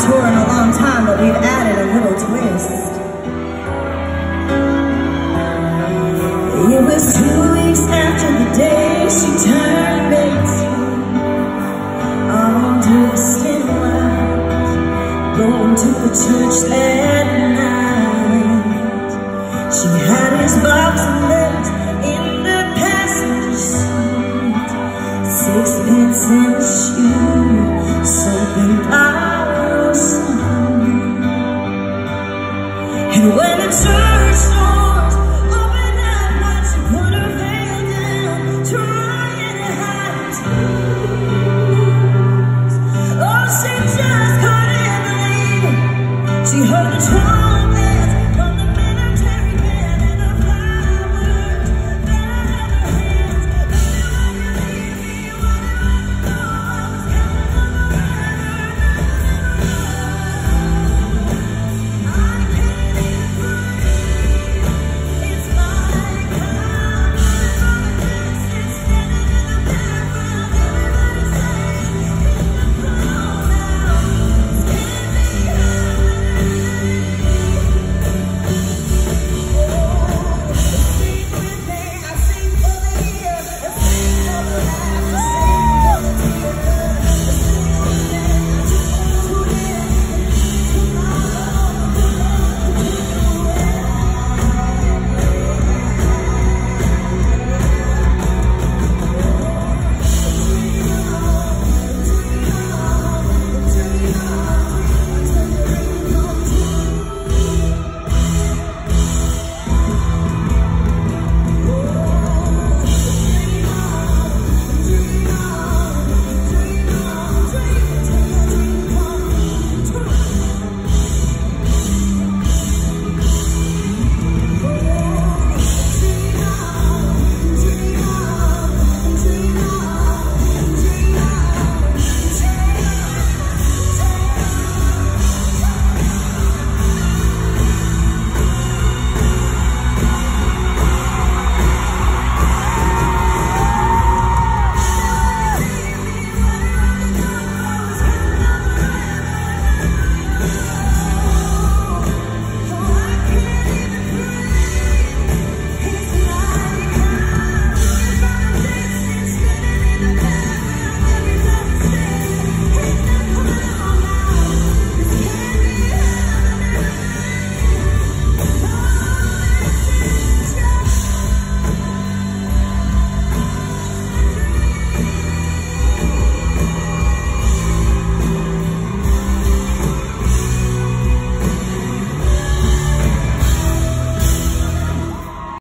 tour in a long time, but we've added a little twist. It was 2 weeks after the day she turned 18, on to the cinema, going to the church that night. She had his boxing gloves in the passenger seat, 6 pence in